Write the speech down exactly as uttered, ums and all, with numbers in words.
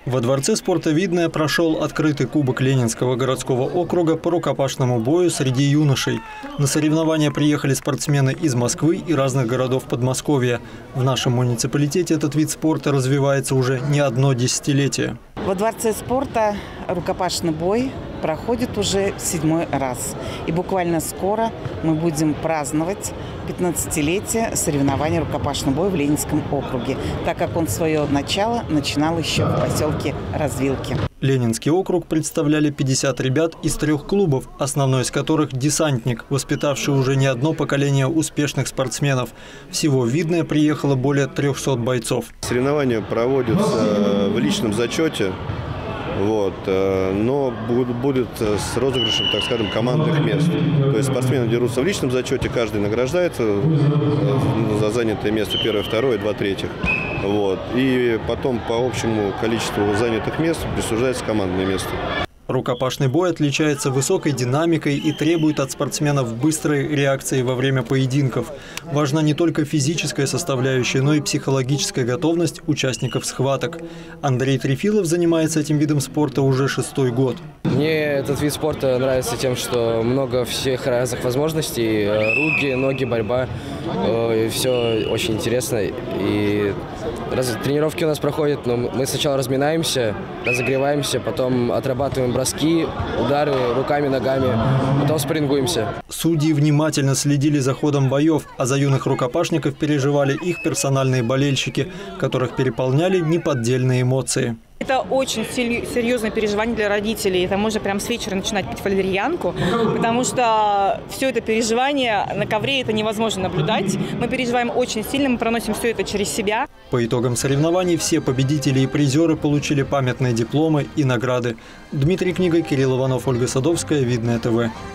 Во Дворце спорта «Видное» прошел открытый кубок Ленинского городского округа по рукопашному бою среди юношей. На соревнования приехали спортсмены из Москвы и разных городов Подмосковья. В нашем муниципалитете этот вид спорта развивается уже не одно десятилетие. Во Дворце спорта рукопашный бой проходит уже седьмой раз. И буквально скоро мы будем праздновать пятнадцатилетие соревнований рукопашного боя в Ленинском округе, так как он свое начало начинал еще в поселке Развилки. Ленинский округ представляли пятьдесят ребят из трех клубов, основной из которых «Десантник», воспитавший уже не одно поколение успешных спортсменов. Всего в «Видное» приехало более трёхсот бойцов. Соревнования проводятся в личном зачете. Вот, но будет с розыгрышем, так скажем, командных мест. То есть спортсмены дерутся в личном зачете, каждый награждается за занятое место первое, второе, два третьих. Вот. И потом по общему количеству занятых мест присуждается командное место. Рукопашный бой отличается высокой динамикой и требует от спортсменов быстрой реакции во время поединков. Важна не только физическая составляющая, но и психологическая готовность участников схваток. Андрей Трефилов занимается этим видом спорта уже шестой год. Мне этот вид спорта нравится тем, что много всех разных возможностей. Руки, ноги, борьба. Все очень интересно. И тренировки у нас проходят, но мы сначала разминаемся, разогреваемся, потом отрабатываем броски, удары руками, ногами, потом спаррингуемся. Судьи внимательно следили за ходом боев, а за юных рукопашников переживали их персональные болельщики, которых переполняли неподдельные эмоции. Это очень серьезное переживание для родителей. Это можно прям с вечера начинать пить валерьянку, потому что все это переживание на ковре это невозможно наблюдать. Мы переживаем очень сильно, мы проносим все это через себя. По итогам соревнований все победители и призеры получили памятные дипломы и награды. Дмитрий Книга, Кирилл Иванов, Ольга Садовская, Видное ТВ.